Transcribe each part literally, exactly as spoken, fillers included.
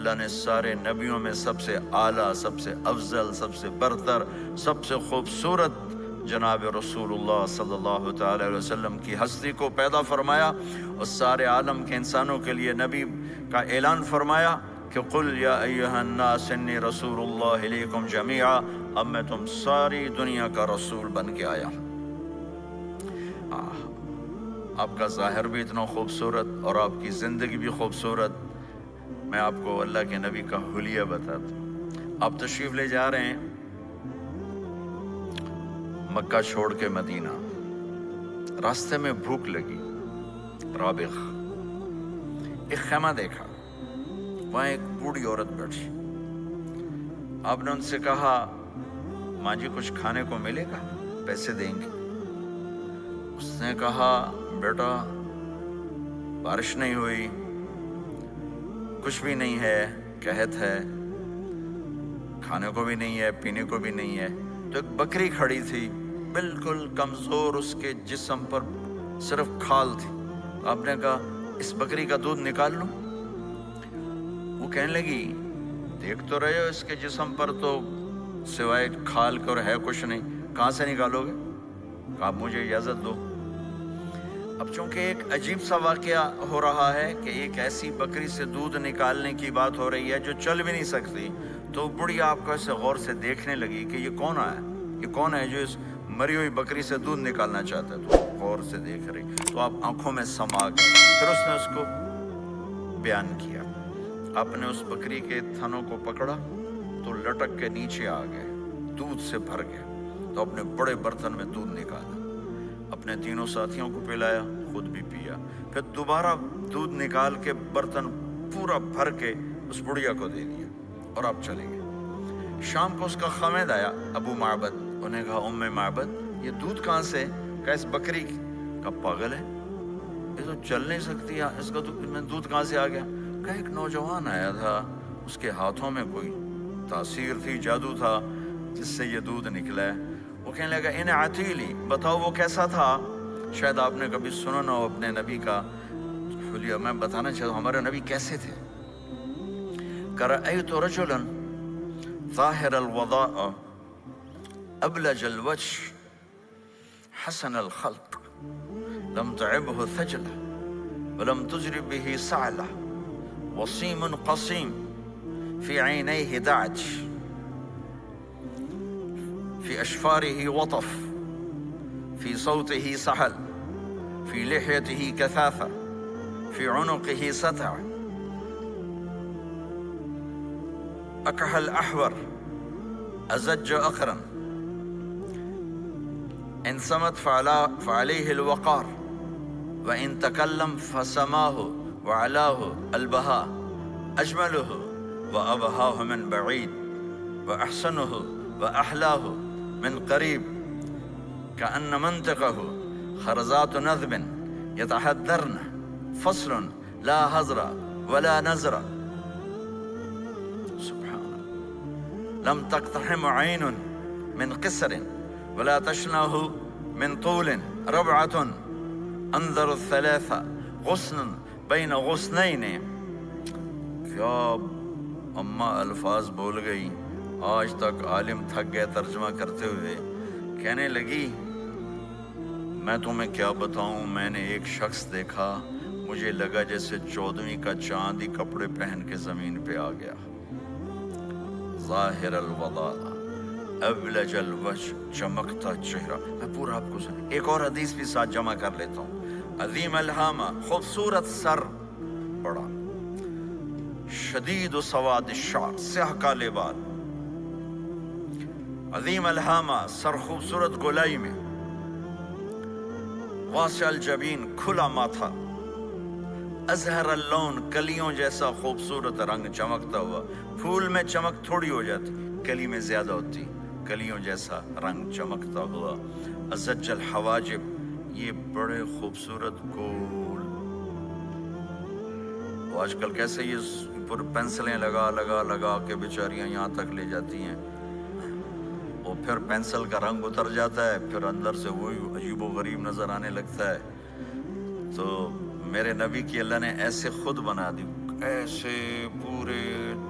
اللہ نے سارے نبیوں میں سب سے اعلیٰ، سب سے افضل، سب سے برتر، سب سے خوبصورت جناب رسول اللہ صلی اللہ تعالی علیہ وسلم کی ہستی کو پیدا فرمایا اور سارے عالم کے انسانوں کے لیے نبی کا اعلان فرمایا کہ قل یا ایہا الناس انی رسول اللہ الیکم جمیعا، اب میں تم ساری دنیا کا رسول بن کے آیا ہوں۔ آپ کا ظاہر بھی اتنا خوبصورت اور آپ کی زندگی بھی خوبصورت۔ میں آپ کو اللہ کے نبی کا حلیہ بتاتا ہوں۔ آپ تشریف لے جا رہے ہیں مکہ چھوڑ کے مدینہ، راستے میں بھوک لگی، رابغ ایک خیمہ دیکھا، وہاں ایک بوڑھی عورت بیٹھی۔ آپ نے ان سے کہا ماں جی کچھ کھانے کو ملے گا، پیسے دیں گے؟ اس نے کہا بیٹا بارش نہیں ہوئی، کچھ بھی نہیں ہے، قحط ہے، کھانے کو بھی نہیں ہے، پینے کو بھی نہیں ہے۔ تو ایک بکری کھڑی تھی، بالکل کمزور، اس کے جسم پر صرف کھال تھی۔ آپ نے کہا اس بکری کا دودھ نکال لوں؟ وہ کہنے لگی دیکھ تو رہے ہو اس کے جسم پر تو سوائے کھال کر ہے کچھ نہیں، کہاں سے نکالو گے؟ کہا آپ مجھے اجازت دو۔ اب چونکہ ایک عجیب سا واقعہ ہو رہا ہے کہ ایک ایسی بکری سے دودھ نکالنے کی بات ہو رہی ہے جو چل بھی نہیں سکتی، تو بڑھی آپ کو ایسے غور سے دیکھنے لگی کہ یہ کون ہے، یہ کون ہے جو اس مری ہوئی بکری سے دودھ نکالنا چاہتا ہے؟ تو غور سے دیکھ رہی، تو آپ آنکھوں میں سما گئے۔ پھر اس نے اس کو بیان کیا۔ آپ نے اس بکری کے تھنوں کو پکڑا تو لٹک کے نیچے آ گئے، دودھ سے بھر گئے۔ تو اپنے بڑے برتن میں دودھ نکالا، اپنے تینوں ساتھیوں کو پلایا، خود بھی پیا، پھر دوبارہ دودھ نکال کے برتن پورا بھر کے اس بڑھیا کو دے دیا اور آپ چلے گئے۔ شام کو اس کا خامد آیا ابو معبد، انہیں کہا ام معبد یہ دودھ کہاں سے؟ کہا اس بکری کی۔ کہا پاگل ہے، یہ تو چل نہیں سکتی، اس کا تو میں دودھ کہاں سے آ گیا؟ کہا ایک نوجوان آیا تھا، اس کے ہاتھوں میں کوئی تاثیر تھی، جادو تھا، جس سے یہ دودھ نکلا ہے۔ وہ کہنے لگا ان عتیلی، بتاؤ وہ کیسا تھا؟ شاید آپ نے کبھی سنا نہ ہو اپنے نبی کا حلیہ، میں بتانا چاہتا ہوں ہمارے نبی کیسے تھے۔ رأیت رجلا ظاہر الوضاء ابلج الوجه حسن الخلق لم تعبه ثجلة ولم تجرب به سعلة وصيم قصيم في عينيه دعج في أشفاره وطف في صوته سحل في لحيته كثافة في عنقه ستع أكحل أحور أزج أقرن إن صمت فعليه الوقار وإن تكلم فسماه وعلاه البهاء أجمله وأبهاه من بعيد وأحسنه وأحلاه من قريب كأن منطقه خرزات نذب يتحذرن فصل لا هزر ولا نزر سبحان الله لم تقتحم عين من قصر ولا تشنه من طول ربعة انظر الثلاثة غصن بين غصنين۔ کیا اماں الفاظ بول گئی، آج تک عالم تھک گئے ترجمہ کرتے ہوئے، کہنے لگی میں تمہیں کیا بتاؤں، میں نے ایک شخص دیکھا، مجھے لگا جیسے چودھویں کا چاند ہی کپڑے پہن کے زمین پہ آ گیا۔ ظاہر الوضاء ابلج الوجه، چمکتا چہرہ۔ میں پورا آپ کو سن ایک اور حدیث بھی ساتھ جمع کر لیتا ہوں۔ عظیم الہامہ، خوبصورت سر، بڑا شدید و سواد الشعر، سیاہ کالے بال، عظیم الہامہ، سر خوبصورت گولائی میں، واسع الجبین، کھلا ماتھا، ازہر اللون، کلیوں جیسا خوبصورت رنگ چمکتا ہوا۔ پھول میں چمک تھوڑی ہو جاتی، کلی میں زیادہ ہوتی، کلیوں جیسا رنگ چمکتا ہوا۔ ازج الحواجب، یہ بڑے خوبصورت گول، آج کل کیسے یہ پر پینسلیں لگا لگا لگا کے بیچاریاں یہاں تک لے جاتی ہیں، اور پھر پینسل کا رنگ اتر جاتا ہے، پھر اندر سے وہی عجیب و غریب نظر آنے لگتا ہے۔ تو میرے نبی کی اللہ نے ایسے خود بنا دی، ایسے پورے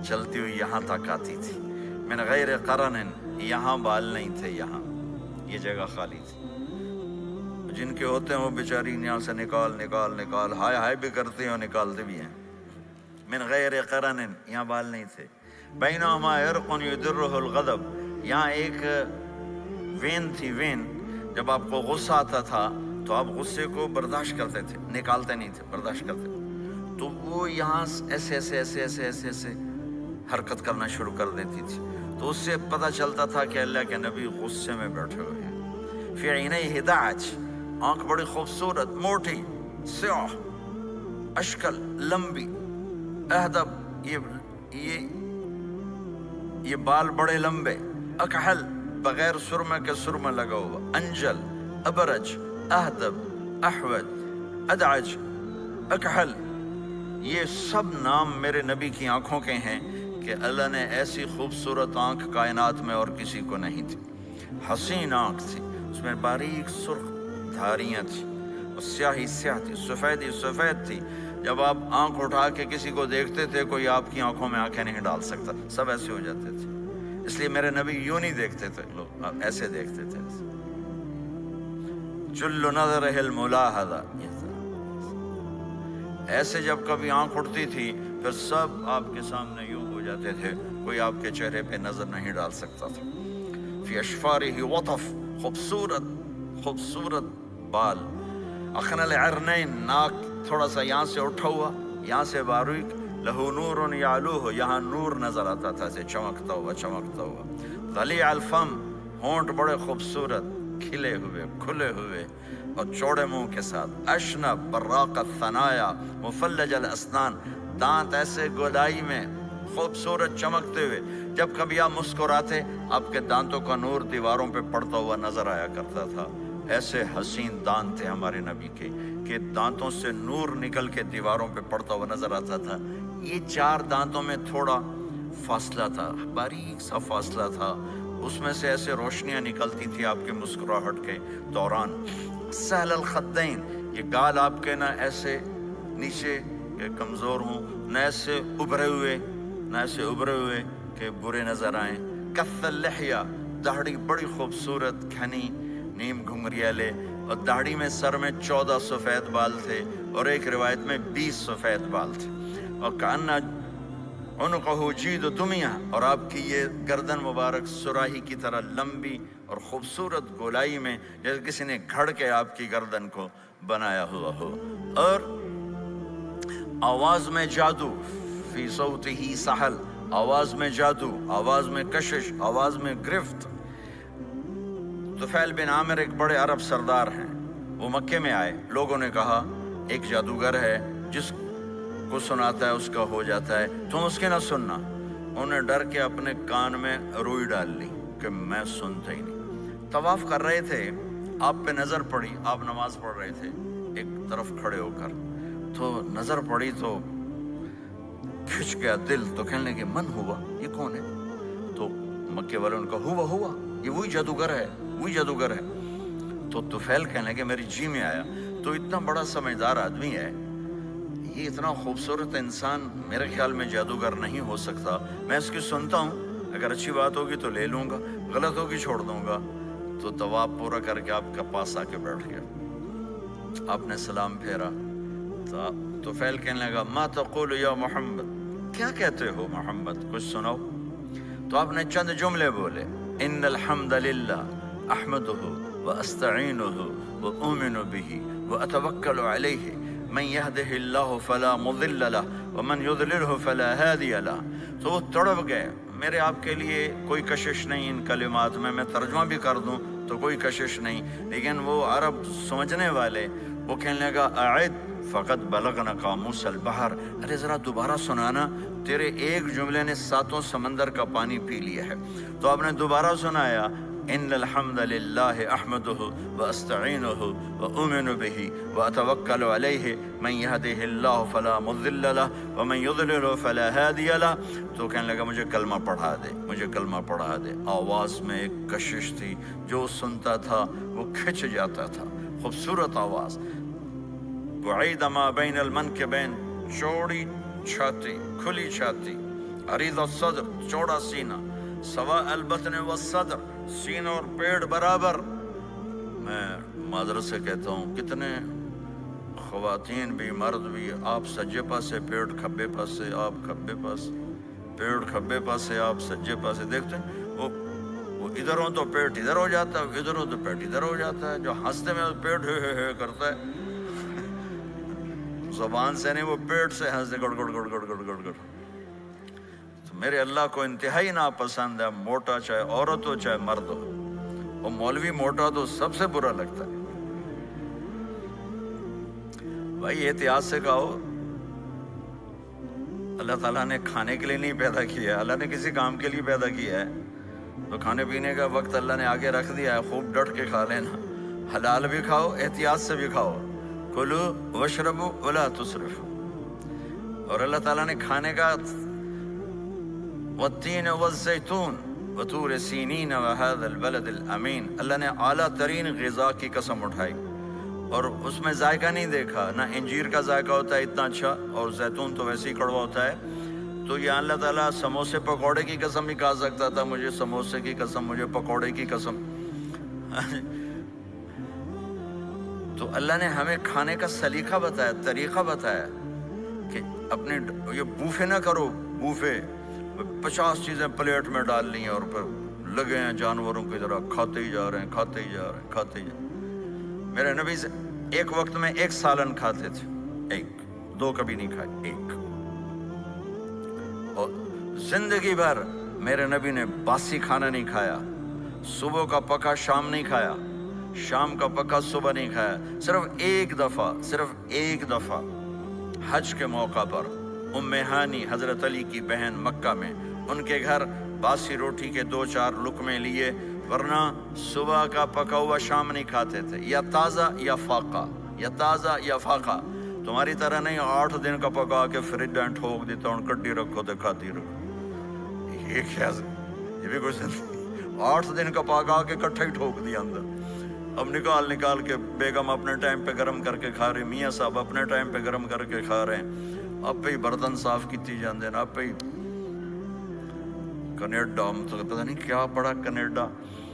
چلتی ہوئی یہاں تک آتی تھی. من غیر قرن، یہاں بال نہیں تھے، یہاں یہ جگہ خالی تھی. جن کے ہوتے ہیں وہ بیچاری یہاں سے نکال نکال نکال ہائے ہائے بھی کرتے ہیں اور نکالتے بھی ہیں. من غیر قرن، یہاں بال نہیں تھے. بینہما عرق یدرہ الغضب، یہاں ایک وین تھی. وین جب آپ کو غصہ آتا تھا تو آپ غصے کو برداشت کرتے تھے، نکالتے نہیں تھے، برداشت کرتے تھے. تو وہ یہاں ایسے ایسے ایسے ایسے ایسے ایسے حرکت کرنا شروع کر دیتی تھی. تو اس سے پتہ چلتا تھا کہ اللہ کے نبی غصے میں بیٹھے ہوئے ہیں. فی عینیہ دعج، آنکھ بڑی خوبصورت، موٹی، سیاہ، اشکل، لمبی. اہدب، یہ یہ یہ بال بڑے لمبے. اکحل، بغیر سرمے کے سرمہ لگا ہوا. انجل، ابرج، اہدب، احوج، ادعج، اکحل، یہ سب نام میرے نبی کی آنکھوں کے ہیں کہ اللہ نے ایسی خوبصورت آنکھ کائنات میں اور کسی کو نہیں تھی. حسین آنکھ تھی، اس میں باریک سرخ دھاریاں تھیں، اور سیاہی سیاہ تھی، سفیدی سفید تھی. جب آپ آنکھ اٹھا کے کسی کو دیکھتے تھے کوئی آپ کی آنکھوں میں آنکھیں نہیں ڈال سکتا، سب ایسے ہو جاتے تھے. اس لیے میرے نبی یوں نہیں دیکھتے تھے، لوگ ایسے دیکھتے تھے. جل نظرہ الملاحظہ، ایسے جب کبھی آنکھ اٹھتی تھی پھر سب آپ کے سامنے یوں ہو جاتے تھے، کوئی آپ کے چہرے پہ نظر نہیں ڈال سکتا تھا. فی اشفارہ وطف، خوبصورت خوبصورت بال. اخنل عرنین، ناک تھوڑا سا یہاں سے اٹھا ہوا، یہاں سے باریک. لہو نور یعلوہ، یہاں نور نظر آتا تھا اسے چمکتا ہوا چمکتا ہوا. ضلیع الفم، ہونٹ بڑے خوبصورت، کھلے ہوئے کھلے ہوئے اور چوڑے منہ کے ساتھ. اشنب براق الثنایا مفلج الاسنان، دانت ایسے گودائی میں خوبصورت چمکتے ہوئے. جب کبھی آپ مسکراتے آپ کے دانتوں کا نور دیواروں پہ پڑتا ہوا نظر آیا کرتا تھا. ایسے حسین دانت تھے ہمارے نبی کے کہ دانتوں سے نور نکل کے دیواروں پہ پڑتا ہوا نظر آتا تھا. یہ چار دانتوں میں تھوڑا فاصلہ تھا، باریک سا فاصلہ تھا، اس میں سے ایسے روشنیاں نکلتی تھی آپ کے مسکراہٹ کے دوران. سہل الخدین، یہ گال آپ کے نہ ایسے نیچے کہ کمزور ہوں، نہ ایسے ابھرے ہوئے نہ ایسے ابھرے ہوئے کہ برے نظر آئیں. کث اللحیہ، داڑھی بڑی خوبصورت گھنی نیم گھنگریالے، اور داڑھی میں سر میں چودہ سفید بال تھے اور ایک روایت میں بیس سفید بال تھے. اور کأنہ عنقہ جید دمیہ، اور آپ کی یہ گردن مبارک سراہی کی طرح لمبی اور خوبصورت گولائی میں جیسے کسی نے گھڑ کے آپ کی گردن کو بنایا ہوا ہو. اور آواز میں جادو، فی صوتہ سحل، آواز میں جادو، آواز میں کشش، آواز میں گرفت. طفیل بن عامر ایک بڑے عرب سردار ہیں، وہ مکے میں آئے. لوگوں نے کہا ایک جادوگر ہے جس کو سناتا ہے اس کا ہو جاتا ہے، تم اس کے نہ سننا. انہیں ڈر کے اپنے کان میں روئی ڈال لی کہ میں سنتا ہی نہیں. طواف کر رہے تھے، آپ پہ نظر پڑی، آپ نماز پڑھ رہے تھے ایک طرف کھڑے ہو کر، تو نظر پڑی تو کھچ گیا دل. تو کہنے لگے من ہوا، یہ کون ہے؟ تو مکے والوں نے کہا ہوا ہوا، یہ وہی جادوگر ہے، وہی جادوگر ہے. تو طفیل کہنے لگے میری جی میں آیا، تو اتنا بڑا سمجھدار آدمی ہے، یہ اتنا خوبصورت انسان میرے خیال میں جادوگر نہیں ہو سکتا. میں اس کی سنتا ہوں، اگر اچھی بات ہوگی تو لے لوں گا، غلط ہوگی چھوڑ دوں گا. تو طواف پورا کر کے آپ کے پاس آ کے بیٹھ گیا. آپ نے سلام پھیرا تو طفیل کہنے لگا ما تقول یا محمد، کیا کہتے ہو محمد، کچھ سناؤ. تو آپ نے چند جملے بولے، ان الحمد للہ احمدہ واستعینہ واؤمن بہ واتوکل علیہ من یہدہ اللہ فلا مضل لہ ومن یضللہ فلا ہادی لہ. تو وہ تڑپ گئے. میرے آپ کے لیے کوئی کشش نہیں ان کلمات میں، میں ترجمہ بھی کر دوں تو کوئی کشش نہیں. لیکن وہ عرب سمجھنے والے وہ کہنے لگا اعد فقط بلغنا قاموس البحر، ارے ذرا دوبارہ سنانا، تیرے ایک جملے نے ساتوں سمندر کا پانی پی لیا ہے. تو آپ نے دوبارہ سنایا ان الحمد للہ احمدہ واستعینہ واؤمن بہ واتوکل علیہ من یہدہ اللہ فلا مضل لہ ومن یضلل فلا ہادی لہ. تو کہنے لگا مجھے کلمہ پڑھا دے، مجھے کلمہ پڑھا دے. آواز میں ایک کشش تھی، جو سنتا تھا وہ کھچ جاتا تھا. خوبصورت آواز. بعید ما بین المنکبین، چوڑی چھاتی، کھلی چھاتی. عریض الصدر چوڑا سینہ، سوا البطن والصدر سینہ اور پیٹ برابر۔ میں معذرت سے کہتا ہوں کتنے خواتین بھی مرد بھی، آپ سجے پاسے پیٹ کھبے پاسے، آپ کھبے پاس پیٹ کھبے پاسے، آپ سجے پاسے، دیکھتے ہیں وہ وہ ادھر ہو تو پیٹ ادھر ہو جاتا ہے، ادھر ہو تو پیٹ ادھر ہو جاتا ہے۔ جو ہنستے میں پیٹ ہے ہے ہے کرتا ہے، زبان سے نہیں، وہ پیٹ سے ہنستے گڑ گڑ گڑ گڑ گڑ گڑ گڑ۔ تو میرے اللہ کو انتہائی ناپسند ہے موٹا، چاہے عورت ہو چاہے مرد ہو۔ اور مولوی موٹا تو سب سے برا لگتا ہے۔ بھائی احتیاط سے کھاؤ، اللہ تعالیٰ نے کھانے کے لیے نہیں پیدا کیا ہے، اللہ نے کسی کام کے لیے پیدا کیا ہے۔ تو کھانے پینے کا وقت اللہ نے آگے رکھ دیا ہے، خوب ڈٹ کے کھا لینا، حلال بھی کھاؤ احتیاط سے بھی کھاؤ، کلو واشربوا ولا تسرفوا۔ اور اللہ تعالیٰ نے کھانے کا والتین والزیتون وطور سینین وہذا البلد الامین، اللہ نے اعلیٰ ترین غذا کی قسم اٹھائی اور اس میں ذائقہ نہیں دیکھا، نہ انجیر کا ذائقہ ہوتا ہے اتنا اچھا، اور زیتون تو ویسے ہی کڑوا ہوتا ہے۔ تو یہ اللہ تعالیٰ سموسے پکوڑے کی قسم ہی کھا سکتا تھا، مجھے سموسے کی قسم، مجھے پکوڑے کی قسم۔ تو اللہ نے ہمیں کھانے کا سلیقہ بتایا، طریقہ بتایا کہ اپنے یہ بوفے نہ کرو، بوفے پچاس چیزیں پلیٹ میں ڈال لی ہیں اور پھر لگے ہیں جانوروں کی طرح کھاتے ہی جا رہے ہیں کھاتے ہی جا رہے ہیں کھاتے ہی جا رہے ہیں۔ میرے نبی سے ایک وقت میں ایک سالن کھاتے تھے، ایک دو کبھی نہیں کھائے، ایک۔ اور زندگی بھر میرے نبی نے باسی کھانا نہیں کھایا، صبح کا پکا شام نہیں کھایا، شام کا پکا صبح نہیں کھایا۔ صرف ایک دفعہ صرف ایک دفعہ حج کے موقع پر ام ہانی حضرت علی کی بہن مکہ میں، ان کے گھر باسی روٹی کے دو چار لقمے لیے، ورنہ صبح کا پکا ہوا شام نہیں کھاتے تھے، یا تازہ یا فاقہ، یا تازہ یا فاقہ۔ تمہاری طرح نہیں آٹھ دن کا پکا کے فریج میں ٹھوک دیتا ہوں، کڈی رکھو تو کھاتی رکھو۔ یہ کیا، یہ بھی کچھ نہیں، آٹھ دن کا پکا کے کٹھا ہی ٹھوک دیا اندر۔ اب نکال نکال کے بیگم اپنے ٹائم پہ گرم کر کے کھا رہے، میاں صاحب اپنے ٹائم پہ گرم کر کے کھا رہے ہیں، اب پہ ہی برتن صاف کیتی جاندے ہیں، اب پہ ہی کینیڈا، ہم تو پتہ نہیں کیا پڑا کینیڈا۔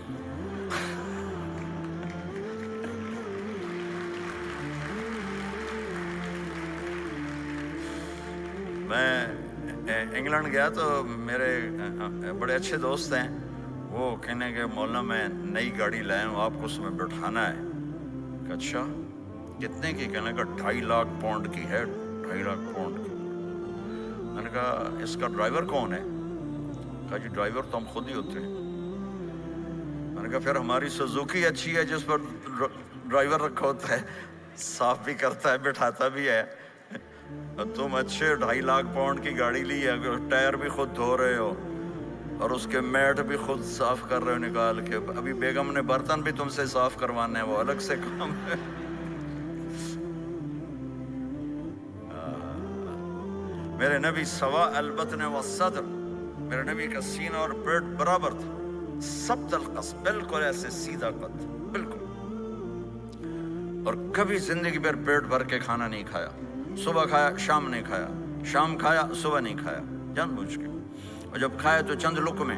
میں انگلینڈ گیا تو میرے بڑے اچھے دوست ہیں، وہ کہنے کہ مولانا میں نئی گاڑی لایا ہوں، آپ کو اس میں بٹھانا ہے۔ کہ اچھا کتنے کی؟ کہنے کا ڈھائی لاکھ پاؤنڈ کی ہے، ڈھائی لاکھ پاؤنڈ کی۔ میں نے کہا اس کا ڈرائیور کون ہے؟ کہا جی ڈرائیور تو ہم خود ہی ہوتے ہیں۔ میں نے کہا پھر ہماری سوزوکی اچھی ہے جس پر ڈرائیور رکھا ہوتا ہے، صاف بھی کرتا ہے بٹھاتا بھی ہے، تم اچھے ڈھائی لاکھ پاؤنڈ کی گاڑی لی ہے، ٹائر بھی خود دھو رہے ہو اور اس کے میٹ بھی خود صاف کر رہے ہو نکال کے، ابھی بیگم نے برتن بھی تم سے صاف کروانے ہیں، وہ الگ سے کام ہے۔ میرے نبی سوا البطن والصدر، میرے نبی کا سینہ اور پیٹ برابر تھا، سبت القصد، بالکل ایسے سیدھا قد، بالکل۔ اور کبھی زندگی بھر پیٹ بھر کے کھانا نہیں کھایا، صبح کھایا شام نہیں کھایا، شام کھایا صبح نہیں کھایا، جان بوجھ کے۔ اور جب کھایا تو چند لقمے۔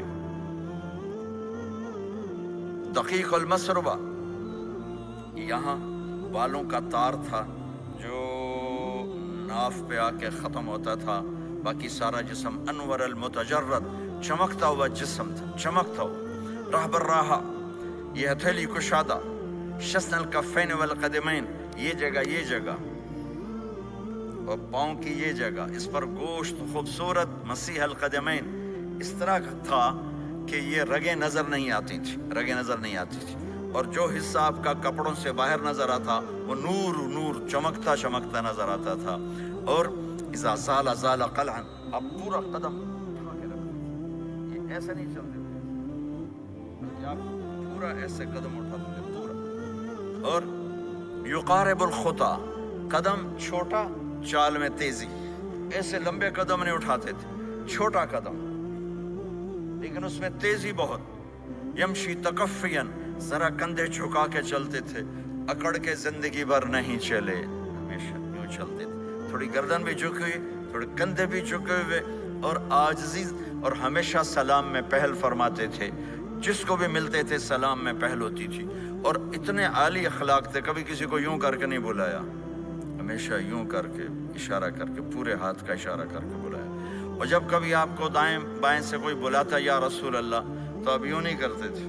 دقیق المسربہ، یہاں بالوں کا تار تھا جو ناف پہ آ کے ختم ہوتا تھا، باقی سارا جسم انور المتجرد، چمکتا ہوا جسم تھا، چمکتا ہوا۔ راہ بر راہا، یہ ہتھیلی کشادہ، شسن الکفین والقدمین، یہ جگہ یہ جگہ اور پاؤں کی یہ جگہ، اس پر گوشت خوبصورت مسیح القدمین، اس طرح تھا کہ یہ رگیں نظر نہیں آتی تھی، رگیں نظر نہیں آتی تھی، اور جو حصہ آپ کا کپڑوں سے باہر نظر آتا وہ نور نور چمکتا چمکتا نظر آتا تھا۔ اور اذا زال زال قلعا، اب پورا قدم اٹھا کے رکھو، یہ ایسے نہیں چلتے بلکہ آپ پورا ایسے قدم اٹھاتے تھے پورا۔ اور یقارب الخطا، قدم چھوٹا چال میں تیزی، ایسے لمبے قدم نہیں اٹھاتے تھے، چھوٹا قدم لیکن اس میں تیزی بہت۔ یمشی تکفین، ذرا کندھے جھکا کے چلتے تھے، اکڑ کے زندگی بھر نہیں چلے، ہمیشہ یوں چلتے تھے، تھوڑی گردن بھی جھکی ہوئی، تھوڑے کندھے بھی جھکے ہوئے، اور عاجزی، اور ہمیشہ سلام میں پہل فرماتے تھے، جس کو بھی ملتے تھے سلام میں پہل ہوتی تھی، اور اتنے عالی اخلاق تھے، کبھی کسی کو یوں کر کے نہیں بلایا، ہمیشہ یوں کر کے اشارہ کر کے، پورے ہاتھ کا اشارہ کر کے بلایا، اور جب کبھی آپ کو دائیں بائیں سے کوئی بلاتا یا رسول اللہ تو آپ یوں نہیں کرتے تھے،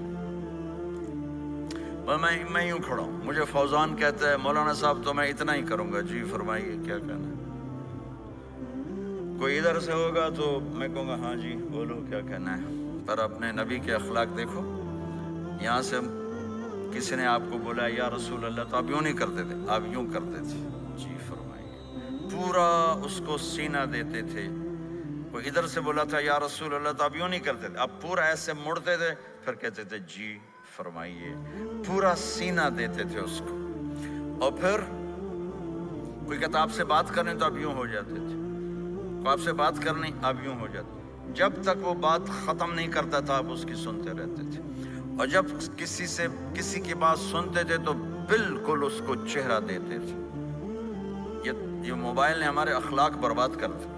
میں میں یوں کھڑا ہوں، مجھے فوزان کہتا ہے مولانا صاحب تو میں اتنا ہی کروں گا، جی فرمائیے کیا کہنا ہے، کوئی ادھر سے ہوگا تو میں کہوں گا ہاں جی بولو کیا کہنا ہے، پر اپنے نبی کے اخلاق دیکھو، یہاں سے کسی نے آپ کو بولا یا رسول اللہ تو آپ یوں نہیں کرتے تھے، آپ یوں کرتے تھے، جی فرمائیے، پورا اس کو سینہ دیتے تھے، کوئی ادھر سے بولا تھا یا رسول اللہ تو آپ یوں نہیں کرتے تھے، آپ پورا ایسے مڑتے تھے، پھر کہتے تھے جی فرمائیے، پورا سینہ دیتے تھے اس کو، اور پھر کوئی کہتا آپ سے بات کریں تو آپ یوں ہو جاتے تھے، کوئی آپ سے بات کرنی آپ یوں ہو جاتے، جب تک وہ بات ختم نہیں کرتا تھا آپ اس کی سنتے رہتے تھے، اور جب کسی سے کسی کی بات سنتے تھے تو بالکل اس کو چہرہ دیتے تھے۔ یہ یہ موبائل نے ہمارے اخلاق برباد کر دیا۔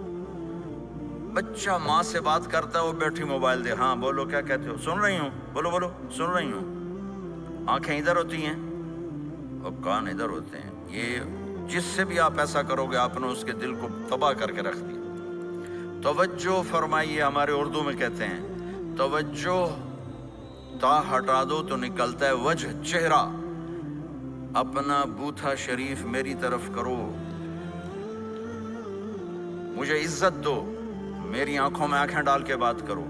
بچہ ماں سے بات کرتا ہے، وہ بیٹھی موبائل دے، ہاں بولو کیا کہتے ہو، سن رہی ہوں، بولو بولو سن رہی ہوں، آنکھیں ادھر ہوتی ہیں اور کان ادھر ہوتے ہیں، یہ جس سے بھی آپ ایسا کرو گے آپ نے اس کے دل کو تباہ کر کے رکھ دیا۔ توجہ فرمائیے، ہمارے اردو میں کہتے ہیں توجہ، تا ہٹا دو تو نکلتا ہے وجہ، چہرہ، اپنا بوتھا شریف میری طرف کرو، مجھے عزت دو، میری آنکھوں میں آنکھیں ڈال کے بات کرو۔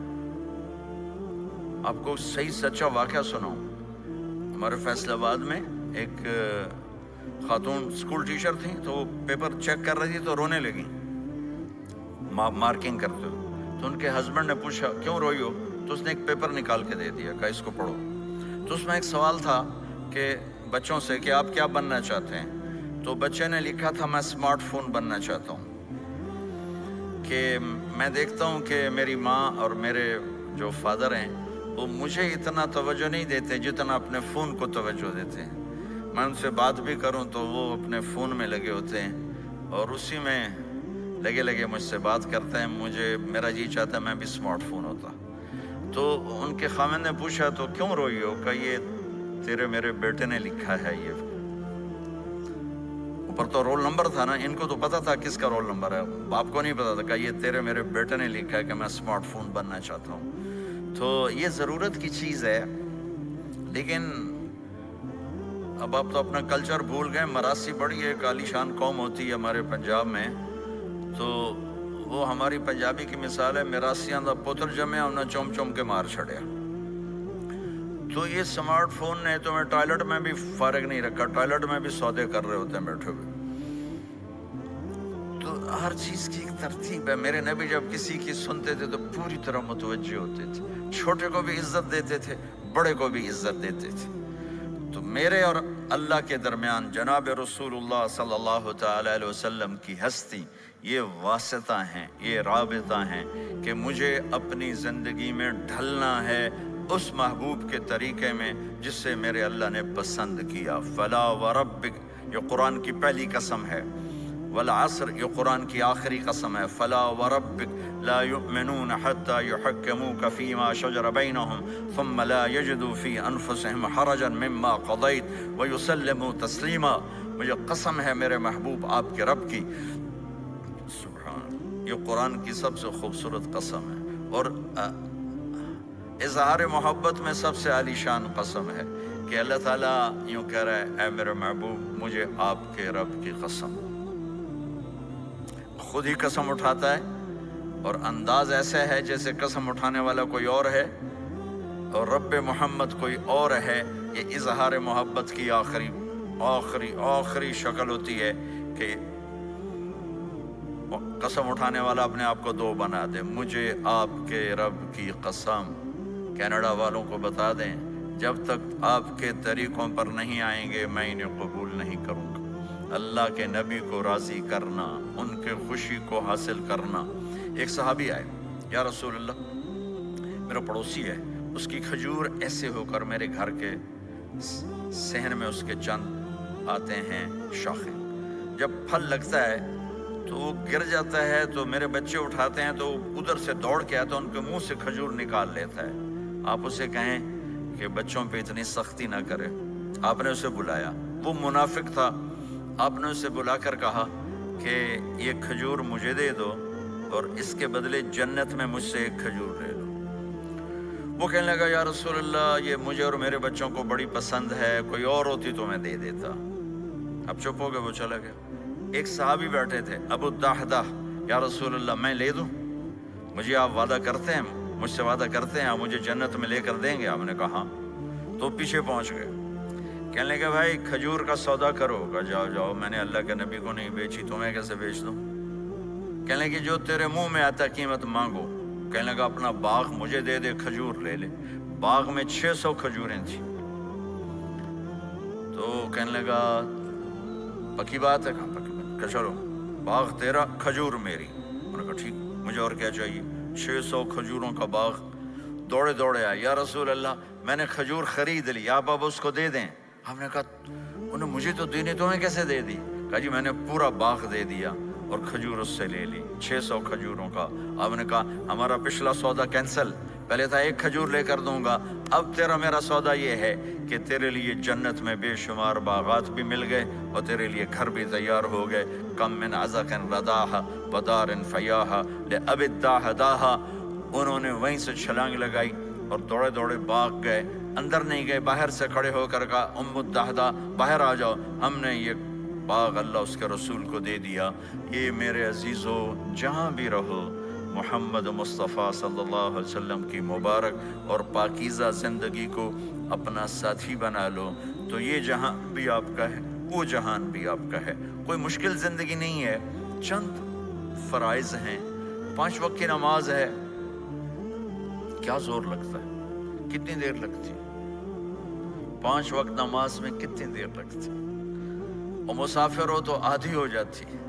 آپ کو صحیح سچا واقعہ سناؤں، ہمارے فیصل آباد میں ایک خاتون اسکول ٹیچر تھیں، تو وہ پیپر چیک کر رہی تھی تو رونے لگی مارکنگ کرتے ہوئے، تو ان کے ہسبینڈ نے پوچھا کیوں روئی ہو، تو اس نے ایک پیپر نکال کے دے دیا، کہا اس کو پڑھو، تو اس میں ایک سوال تھا کہ بچوں سے کہ آپ کیا بننا چاہتے ہیں، تو بچے نے لکھا تھا میں اسمارٹ فون بننا چاہتا ہوں، کہ میں دیکھتا ہوں کہ میری ماں اور میرے جو فادر ہیں وہ مجھے اتنا توجہ نہیں دیتے جتنا اپنے فون کو توجہ دیتے ہیں، میں ان سے بات بھی کروں تو وہ اپنے فون میں لگے ہوتے ہیں اور اسی میں لگے لگے مجھ سے بات کرتے ہیں، مجھے میرا جی چاہتا ہے میں بھی اسمارٹ فون ہوتا۔ تو ان کے خاوند نے پوچھا تو کیوں روئی ہو، کہ یہ تیرے میرے بیٹے نے لکھا ہے، یہ اوپر تو رول نمبر تھا نا، ان کو تو پتا تھا کس کا رول نمبر ہے، باپ کو نہیں پتا تھا، کہ یہ تیرے میرے بیٹے نے لکھا ہے کہ میں اسمارٹ فون بننا چاہتا ہوں۔ تو یہ ضرورت کی چیز ہے، لیکن اب آپ تو اپنا کلچر بھول گئے۔ مراسی بڑی ایک عالیشان قوم ہوتی ہے ہمارے پنجاب میں، تو وہ ہماری پنجابی کی مثال ہے، مراسیاں دا پتر جمع انہیں چوم چوم کے مار چھڑیا۔ تو یہ سمارٹ فون نے تو میں ٹوائلٹ میں بھی فارغ نہیں رکھا، ٹوائلٹ میں بھی سودے کر رہے ہوتے ہیں بیٹھے ہوئے۔ تو ہر چیز کی ایک ترتیب ہے۔ میرے نبی جب کسی کی سنتے تھے تو پوری طرح متوجہ ہوتے تھے، چھوٹے کو بھی عزت دیتے تھے، بڑے کو بھی عزت دیتے تھے۔ تو میرے اور اللہ کے درمیان جناب رسول اللہ صلی اللہ تعالی علیہ وسلم کی ہستی، یہ واسطہ ہیں، یہ رابطہ ہیں کہ مجھے اپنی زندگی میں ڈھلنا ہے اس محبوب کے طریقے میں جس سے میرے اللہ نے پسند کیا۔ فلا وربک، یہ قرآن کی پہلی قسم ہے، والعصر، یہ قرآن کی آخری قسم ہے، فلا وربک لا یؤمنون حتی یحکموک فیما شجر بینہم ثم لا یجدوا فی انفسہم حرجا مما قضیت ویسلموا تسلیما۔ مجھے قسم ہے میرے محبوب آپ کے رب کی، سبحان، یہ قرآن کی سب سے خوبصورت قسم ہے، اور اظہار محبت میں سب سے عالی شان قسم ہے کہ اللہ تعالیٰ یوں کہہ رہا ہے، اے میرے محبوب مجھے آپ کے رب کی قسم۔ خود ہی قسم اٹھاتا ہے اور انداز ایسا ہے جیسے قسم اٹھانے والا کوئی اور ہے اور رب محمد کوئی اور ہے۔ یہ اظہار محبت کی آخری آخری آخری شکل ہوتی ہے کہ قسم اٹھانے والا اپنے آپ کو دو بنا دے، مجھے آپ کے رب کی قسم۔ کینیڈا والوں کو بتا دیں، جب تک آپ کے طریقوں پر نہیں آئیں گے میں انہیں قبول نہیں کروں گا۔ اللہ کے نبی کو راضی کرنا، ان کے خوشی کو حاصل کرنا۔ ایک صحابی آئے، یا رسول اللہ میرا پڑوسی ہے، اس کی کھجور ایسے ہو کر میرے گھر کے صحن میں اس کے چند آتے ہیں شاخیں، جب پھل لگتا ہے تو وہ گر جاتا ہے تو میرے بچے اٹھاتے ہیں تو ادھر سے دوڑ کے آتا ہے، ان کے منہ سے کھجور نکال لیتا ہے۔ آپ اسے کہیں کہ بچوں پہ اتنی سختی نہ کرے۔ آپ نے اسے بلایا، وہ منافق تھا، آپ نے اسے بلا کر کہا کہ یہ کھجور مجھے دے دو اور اس کے بدلے جنت میں مجھ سے ایک کھجور لے لو۔ وہ کہنے لگا یا رسول اللہ یہ مجھے اور میرے بچوں کو بڑی پسند ہے، کوئی اور ہوتی تو میں دے دیتا۔ اب چپ ہو گئے، وہ چلا گیا۔ ایک صحابی بیٹھے تھے، ابو الدحدہ، یا رسول اللہ میں لے دوں؟ مجھے آپ وعدہ کرتے ہیں، مجھ سے وعدہ کرتے ہیں آپ مجھے جنت میں لے کر دیں گے؟ آپ نے کہا ہاں۔ تو پیچھے پہنچ گئے، کہنے لگے بھائی کھجور کا سودا کرو۔ کہا جاؤ جاؤ، میں نے اللہ کے نبی کو نہیں بیچی، تمہیں کیسے بیچ دوں؟ کہنے لگے جو تیرے منہ میں آتا قیمت مانگو۔ کہنے لگا اپنا باغ مجھے دے دے، کھجور لے لے۔ باغ میں چھ سو کھجوریں تھیں۔ تو کہنے لگا پکی بات ہے؟ کہاں پکی بات؟ کہ چلو باغ تیرا، کھجور میری۔ انہوں نے کہا ٹھیک، مجھے اور کیا چاہیے؟ چھ سو کھجوروں کا باغ۔ دوڑے دوڑے آئے، یا رسول اللہ میں نے کھجور خرید لی، آپ اب اس کو دے دیں۔ ہم نے کہا انہیں مجھے تو دینی، تمہیں کیسے دے دی؟ کہا جی میں نے پورا باغ دے دیا اور کھجور اس سے لے لی، چھ سو کھجوروں کا۔ آپ نے کہا ہمارا پچھلا سودا کینسل، پہلے تھا ایک کھجور لے کر دوں گا، اب تیرا میرا سودا یہ ہے کہ تیرے لیے جنت میں بے شمار باغات بھی مل گئے اور تیرے لیے گھر بھی تیار ہو گئے۔ کم من عزق رداہ بدار فیاہ لأب الداہداہ۔ انہوں نے وہیں سے چھلانگ لگائی اور دوڑے دوڑے باغ گئے، اندر نہیں گئے، باہر سے کھڑے ہو کر کہا ام الدحدہ باہر آ جاؤ، ہم نے یہ باغ اللہ اس کے رسول کو دے دیا۔ یہ میرے عزیزو جہاں بھی رہو محمد مصطفیٰ صلی اللہ علیہ وسلم کی مبارک اور پاکیزہ زندگی کو اپنا ساتھی بنا لو، تو یہ جہاں بھی آپ کا ہے، وہ جہان بھی آپ کا ہے۔ کوئی مشکل زندگی نہیں ہے، چند فرائض ہیں، پانچ وقت کی نماز ہے، کیا زور لگتا ہے، کتنی دیر لگتی ہے؟ پانچ وقت نماز میں کتنی دیر لگتی ہے؟ اور مسافر ہو تو آدھی ہو جاتی ہے۔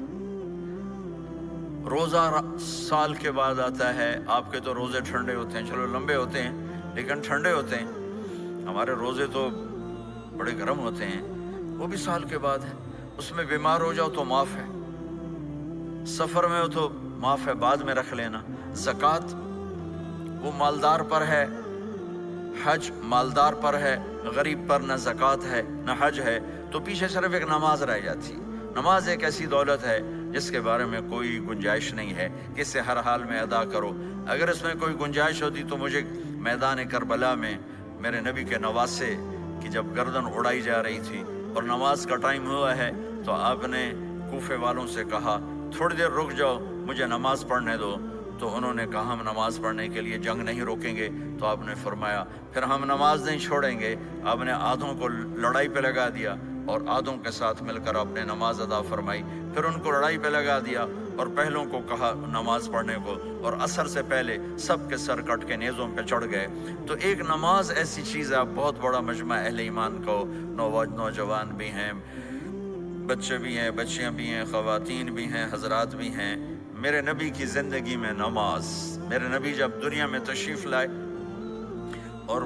روزہ سال کے بعد آتا ہے، آپ کے تو روزے ٹھنڈے ہوتے ہیں، چلو لمبے ہوتے ہیں لیکن ٹھنڈے ہوتے ہیں، ہمارے روزے تو بڑے گرم ہوتے ہیں، وہ بھی سال کے بعد ہے۔ اس میں بیمار ہو جاؤ تو معاف ہے، سفر میں ہو تو معاف ہے، بعد میں رکھ لینا۔ زکوٰۃ وہ مالدار پر ہے، حج مالدار پر ہے، غریب پر نہ زکوٰۃ ہے نہ حج ہے، تو پیچھے صرف ایک نماز رہ جاتی۔ نماز ایک ایسی دولت ہے جس کے بارے میں کوئی گنجائش نہیں ہے کہ اسے ہر حال میں ادا کرو۔ اگر اس میں کوئی گنجائش ہوتی تو مجھے میدان کربلا میں میرے نبی کے نواسے کی جب گردن اڑائی جا رہی تھی اور نماز کا ٹائم ہوا ہے تو آپ نے کوفے والوں سے کہا تھوڑی دیر رک جاؤ، مجھے نماز پڑھنے دو۔ تو انہوں نے کہا ہم نماز پڑھنے کے لیے جنگ نہیں روکیں گے۔ تو آپ نے فرمایا پھر ہم نماز نہیں چھوڑیں گے۔ آپ نے آدھوں کو لڑائی پہ لگا دیا اور آدھوں کے ساتھ مل کر آپ نے نماز ادا فرمائی، پھر ان کو لڑائی پہ لگا دیا اور پہلوں کو کہا نماز پڑھنے کو، اور عصر سے پہلے سب کے سر کٹ کے نیزوں پہ چڑھ گئے۔ تو ایک نماز ایسی چیز ہے، آپ بہت بڑا مجمع اہل ایمان کو، نوجوان بھی ہیں، بچے بھی ہیں، بچیاں بھی ہیں، خواتین بھی ہیں، حضرات بھی ہیں۔ میرے نبی کی زندگی میں نماز، میرے نبی جب دنیا میں تشریف لائے اور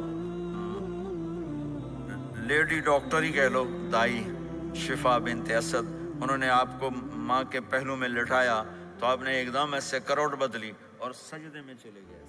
لیڈی ڈاکٹر ہی کہہ لو، دائی شفا بنت اسد، انہوں نے آپ کو ماں کے پہلو میں لٹایا تو آپ نے ایک دم ایسے کروٹ بدلی اور سجدے میں چلے گئے،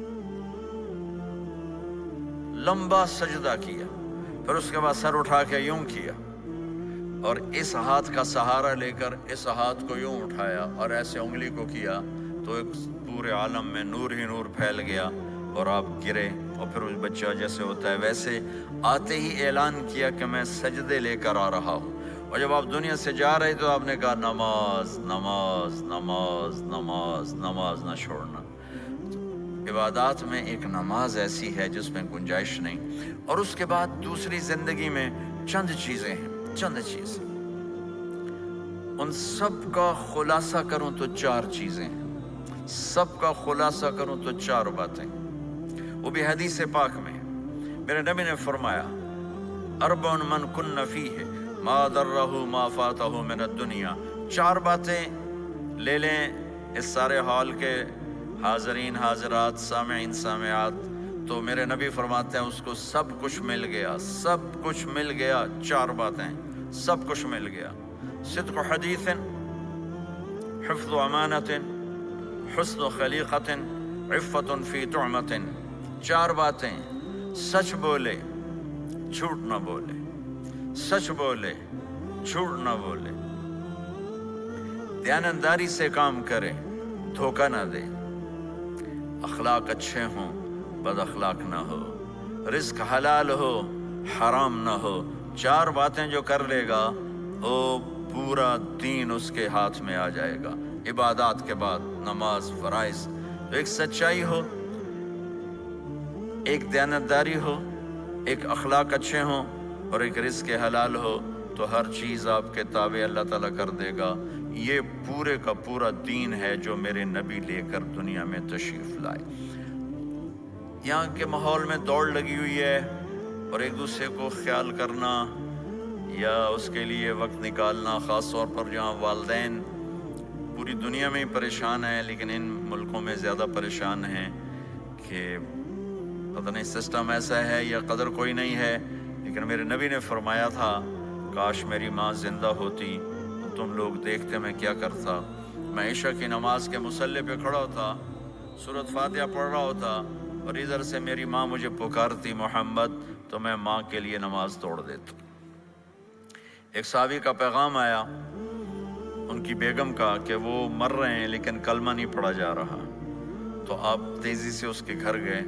لمبا سجدہ کیا، پھر اس کے بعد سر اٹھا کے یوں کیا اور اس ہاتھ کا سہارا لے کر اس ہاتھ کو یوں اٹھایا اور ایسے انگلی کو کیا تو ایک پورے عالم میں نور ہی نور پھیل گیا اور آپ گرے، اور پھر اس بچہ جیسے ہوتا ہے ویسے آتے ہی اعلان کیا کہ میں سجدے لے کر آ رہا ہوں۔ اور جب آپ دنیا سے جا رہے تو آپ نے کہا نماز نماز نماز نماز نماز نہ چھوڑنا۔ عبادات میں ایک نماز ایسی ہے جس میں گنجائش نہیں۔ اور اس کے بعد دوسری زندگی میں چند چیزیں ہیں، چند چیزیں، ان سب کا خلاصہ کروں تو چار چیزیں ہیں، سب کا خلاصہ کروں تو چار باتیں، وہ بھی حدیث پاک میں۔ میرے نبی نے فرمایا اربع من کن فیہ ما ضرہ ما فاتہ من الدنیا، چار باتیں لے لیں اس سارے ہال کے حاضرین حاضرات سامعین سامعات، تو میرے نبی فرماتے ہیں اس کو سب کچھ مل گیا، سب کچھ مل گیا، چار باتیں سب کچھ مل گیا۔ صدق حدیث، حفظ امانت، حسن خلیقت، عفت فی طعمت۔ چار باتیں، سچ بولے جھوٹ نہ بولے، سچ بولے جھوٹ نہ بولے، دیانتداری سے کام کرے، دھوکہ نہ دے، اخلاق اچھے ہوں، بد اخلاق نہ ہو، رزق حلال ہو، حرام نہ ہو۔ چار باتیں جو کر لے گا وہ پورا دین اس کے ہاتھ میں آ جائے گا۔ عبادات کے بعد نماز، فرائض، تو ایک سچائی ہو، ایک دیانتداری ہو، ایک اخلاق اچھے ہوں، اور ایک رزق حلال ہو، تو ہر چیز آپ کے تابع اللہ تعالیٰ کر دے گا۔ یہ پورے کا پورا دین ہے جو میرے نبی لے کر دنیا میں تشریف لائے۔ یہاں کے ماحول میں دوڑ لگی ہوئی ہے، اور ایک دوسرے کو خیال کرنا یا اس کے لیے وقت نکالنا، خاص طور پر جہاں والدین پوری دنیا میں ہی پریشان ہیں، لیکن ان ملکوں میں زیادہ پریشان ہیں کہ پتہ نہیں سسٹم ایسا ہے یا قدر کوئی نہیں ہے۔ لیکن میرے نبی نے فرمایا تھا، کاش میری ماں زندہ ہوتی تو تم لوگ دیکھتے میں کیا کرتا۔ میں عشاء کی نماز کے مصلی پہ کھڑا ہوتا، سورۃ فاتحہ پڑھ رہا ہوتا، اور ادھر سے میری ماں مجھے پکارتی محمد، تو میں ماں کے لیے نماز توڑ دیتا۔ ایک صحابی کا پیغام آیا ان کی بیگم کا کہ وہ مر رہے ہیں لیکن کلمہ نہیں پڑھا جا رہا، تو آپ تیزی سے اس کے گھر گئے،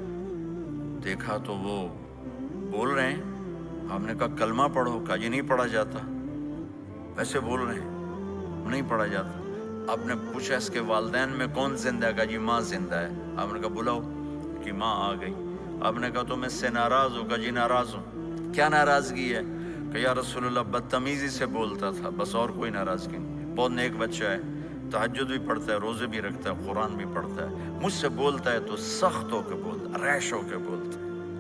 دیکھا تو وہ بول رہے ہیں۔ ہم نے کہا کلمہ پڑھو، کہا جی نہیں پڑھا جاتا، ویسے بول رہے ہیں نہیں پڑھا جاتا۔ آپ نے پوچھا اس کے والدین میں کون زندہ ہے؟ کہا جی ماں زندہ ہے۔ آپ نے کہا بلاؤ، کہ ماں آ گئی۔ آپ نے کہا تم اس سے ناراض ہو؟ کہا جی ناراض ہوں۔ کیا ناراضگی ہے؟ کہ یا رسول اللہ بدتمیزی سے بولتا تھا، بس اور کوئی ناراضگی نہیں، بہت نیک بچہ ہے، تہجد بھی پڑھتا ہے، روزے بھی رکھتا ہے، قرآن بھی پڑھتا ہے، مجھ سے بولتا ہے تو سخت ہو کے بولتا، ریش ہو کے بولتا۔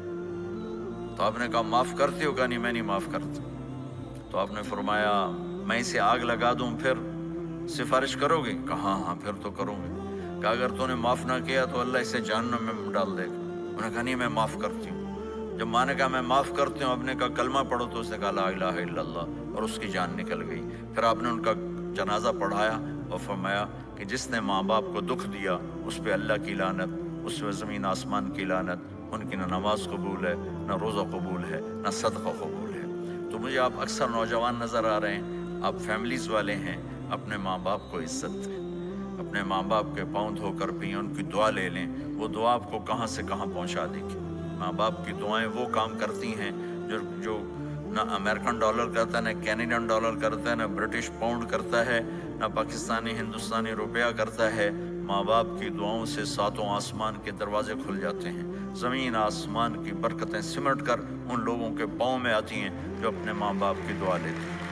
تو آپ نے کہا معاف کرتے ہو؟ کہا نہیں میں نہیں معاف کرتا۔ تو آپ نے فرمایا میں اسے آگ لگا دوں پھر سفارش کرو گے؟ کہا ہاں ہاں پھر تو کروں گے۔ کہ اگر تو نے معاف نہ کیا تو اللہ اسے جہنم میں ڈال دے گا۔ انہوں نے کہا نہیں میں معاف کرتی ہوں۔ جب ماں نے کہا میں معاف کرتی ہوں، آپ نے کہا کلمہ پڑھو، تو اس نے کہا لا الہ الا اللہ، اور اس کی جان نکل گئی۔ پھر آپ نے ان کا جنازہ پڑھایا اور فرمایا کہ جس نے ماں باپ کو دکھ دیا اس پہ اللہ کی لعنت، اس پہ زمین آسمان کی لعنت، ان کی نہ نماز قبول ہے، نہ روزہ قبول ہے، نہ صدقہ قبول ہے۔ تو مجھے آپ اکثر نوجوان نظر آ رہے ہیں، آپ فیملیز والے ہیں، اپنے ماں باپ کو عزت دیں، اپنے ماں باپ کے پاؤں دھو کر پئیں، ان کی دعا لے لیں، وہ دعا آپ کو کہاں سے کہاں پہنچا دے گی۔ ماں باپ کی دعائیں وہ کام کرتی ہیں جو جو نہ امریکن ڈالر کرتا ہے، نہ کینیڈین ڈالر کرتا ہے، نہ برٹش پاؤنڈ کرتا ہے، نہ پاکستانی ہندوستانی روپیہ کرتا ہے۔ ماں باپ کی دعاؤں سے ساتوں آسمان کے دروازے کھل جاتے ہیں، زمین آسمان کی برکتیں سمٹ کر ان لوگوں کے پاؤں میں آتی ہیں جو اپنے ماں باپ کی دعا لیتے ہیں۔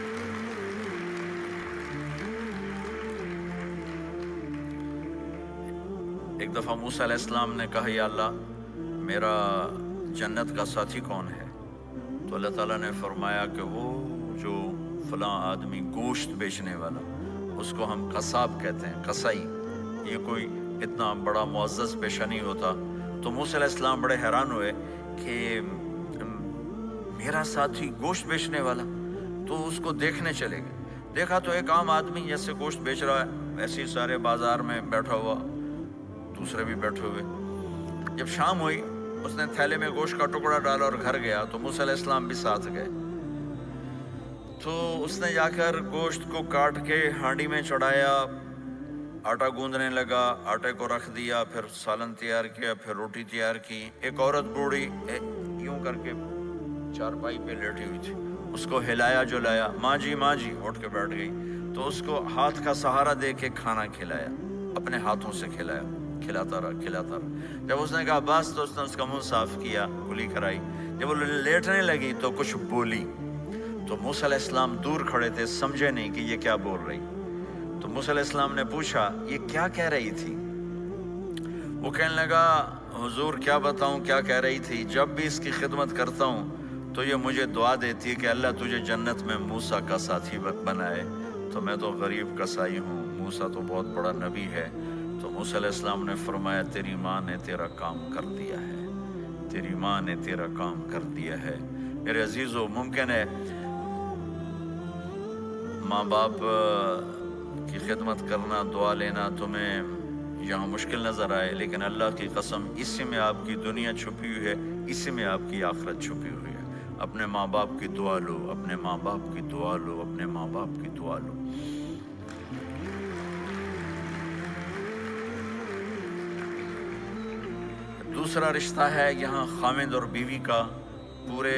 ایک دفعہ موسیٰ علیہ السلام نے کہا یا اللہ میرا جنت کا ساتھی کون ہے؟ تو اللہ تعالیٰ نے فرمایا کہ وہ جو فلاں آدمی گوشت بیچنے والا، اس کو ہم قصاب کہتے ہیں، قصائی، یہ کوئی اتنا بڑا معزز پیشہ نہیں ہوتا۔ تو موسیٰ علیہ السلام بڑے حیران ہوئے کہ میرا ساتھی گوشت بیچنے والا، تو اس کو دیکھنے چلے گئے۔ دیکھا تو ایک عام آدمی جیسے گوشت بیچ رہا ہے، ایسے ہی سارے بازار میں بیٹھا ہوا، دوسرے بھی بیٹھے ہوئے۔ جب شام ہوئی اس نے تھیلے میں گوشت کا ٹکڑا ڈالا اور گھر گیا، تو موسیٰ علیہ السلام بھی ساتھ گئے۔ تو اس نے جا کر گوشت کو کاٹ کے ہانڈی میں چڑھایا، آٹا گوندنے لگا، آٹے کو رکھ دیا، پھر سالن تیار کیا، پھر روٹی تیار کی۔ ایک عورت بوڑھی یوں کر کے چارپائی پہ لیٹی ہوئی تھی، اس کو ہلایا جو لایا، ماں جی ماں جی اٹھ کے بیٹھ گئی۔ تو اس کو ہاتھ کا سہارا دے کے کھانا کھلایا، اپنے ہاتھوں سے کھلایا، کھلاتا رہا کھلاتا رہا۔ جب اس نے کہا بس تو اس نے اس کا منہ صاف کیا، کلی کرائی۔ جب وہ لیٹنے لگی تو کچھ بولی، تو موسیٰ علیہ السلام دور کھڑے تھے، سمجھے نہیں کہ یہ کیا بول رہی۔ تو موسیٰ علیہ السلام نے پوچھا یہ کیا کہہ رہی تھی؟ وہ کہنے لگا حضور کیا بتاؤں کیا کہہ رہی تھی، جب بھی اس کی خدمت کرتا ہوں تو یہ مجھے دعا دیتی ہے کہ اللہ تجھے جنت میں موسیٰ کا ساتھی بنائے، تو میں تو غریب کسائی ہوں، موسیٰ تو بہت بڑا نبی ہے۔ تو موسیٰ علیہ السلام نے فرمایا تیری ماں نے تیرا کام کر دیا ہے، تیری ماں نے تیرا کام کر دیا ہے۔ میرے عزیزو، ممکن ہے ماں باپ की खिदमत करना, दुआ लेना तुम्हें यहाँ मुश्किल नज़र आए, लेकिन अल्लाह की कसम इसी में आपकी दुनिया छुपी हुई है, इसी में आपकी आखिरत छुपी हुई है। अपने माँ बाप की दुआ लो, अपने माँ बाप की दुआ लो, अपने माँ बाप की दुआ लो। दूसरा रिश्ता है यहाँ खामिद और बीवी का। पूरे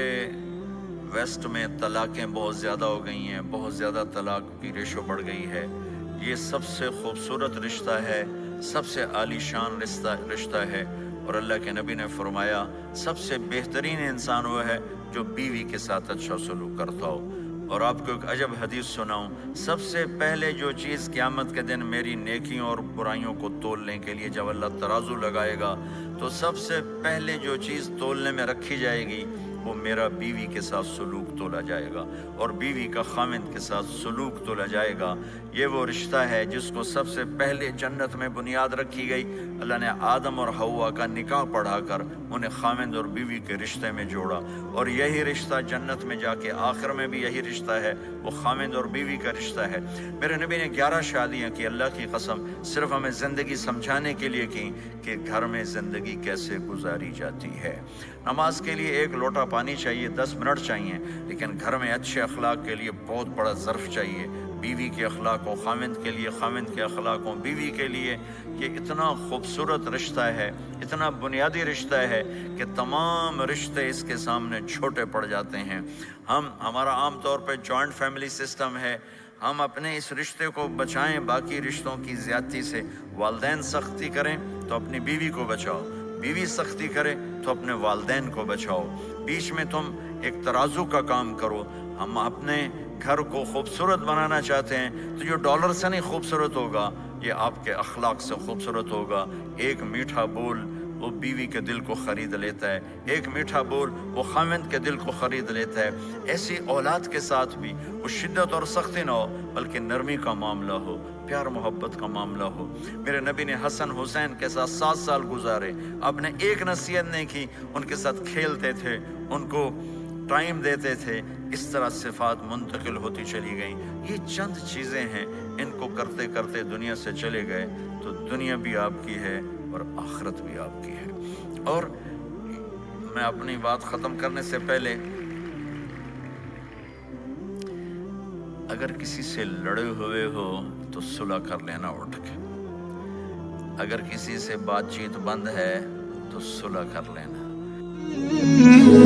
वेस्ट में तलाक़ें बहुत ज़्यादा हो गई हैं, बहुत ज़्यादा तलाक़ की रेशो बढ़ गई है। ये सबसे खूबसूरत रिश्ता है, सबसे आलीशान रिश्ता रिश्ता है। और अल्लाह के नबी ने फरमाया सबसे बेहतरीन इंसान वो है जो बीवी के साथ अच्छा सलूक करता हो। और आपको एक अजब हदीस सुनाऊं, सबसे पहले जो चीज़ क़यामत के दिन मेरी नेकियों और बुराइयों को तोलने के लिए जब अल्लाह तराजू लगाएगा, तो सबसे पहले जो चीज़ तोलने में रखी जाएगी वो मेरा बीवी के साथ सलूक तोला जाएगा और बीवी का खामिद के साथ सलूक तोला जाएगा। ये वो रिश्ता है जिसको सबसे पहले जन्नत में बुनियाद रखी गई। अल्लाह ने आदम और हवा का निकाह पढ़ाकर उन्हें खामिद और बीवी के रिश्ते में जोड़ा, और यही रिश्ता जन्नत में जाके आखिर में भी यही रिश्ता है, वो खामिद और बीवी का रिश्ता है। मेरे नबी ने ग्यारह शादियाँ की, अल्लाह की कसम, सिर्फ हमें ज़िंदगी समझाने के लिए की कि घर में ज़िंदगी कैसे गुजारी जाती है। नमाज के लिए एक लोटा पानी चाहिए, दस मिनट चाहिए, लेकिन घर में अच्छे अखलाक के लिए बहुत बड़ा ज़र्फ़ चाहिए। बीवी के अखलाक हो खामिद के लिए, खामिद के अखलाक हो बीवी के लिए। ये इतना खूबसूरत रिश्ता है, इतना बुनियादी रिश्ता है कि तमाम रिश्ते इसके सामने छोटे पड़ जाते हैं। हम हमारा आम तौर पे जॉइंट फैमिली सिस्टम है, हम अपने इस रिश्ते को बचाएं बाकी रिश्तों की ज़्यादती से। वालिदैन सख्ती करें तो अपनी बीवी को बचाओ, बीवी सख्ती करे तो अपने वालिदैन को बचाओ। बीच में तुम एक तराजू का काम करो। हम अपने घर को खूबसूरत बनाना चाहते हैं तो जो डॉलर से नहीं खूबसूरत होगा, ये आपके अखलाक से खूबसूरत होगा। एक मीठा बोल वो बीवी के दिल को ख़रीद लेता है, एक मीठा बोल वो खामिद के दिल को ख़रीद लेता है। ऐसी औलाद के साथ भी वो शिद्दत और सख्ती ना हो, बल्कि नरमी का मामला हो, प्यार मोहब्बत का मामला हो। मेरे नबी ने हसन हुसैन के साथ सात साल गुजारे, आपने एक नसीहत नहीं की, उनके साथ खेलते थे, उनको टाइम देते थे। इस तरह सिफात मुंतकिल होती चली गई। ये चंद चीज़ें हैं, इनको करते करते दुनिया से चले गए तो दुनिया भी आपकी है और आखिरत भी आपकी है। और मैं अपनी बात ख़त्म करने से पहले, अगर किसी से लड़े हुए हो तो सुलह कर लेना उठ के। अगर किसी से बातचीत बंद है तो सुलह कर लेना।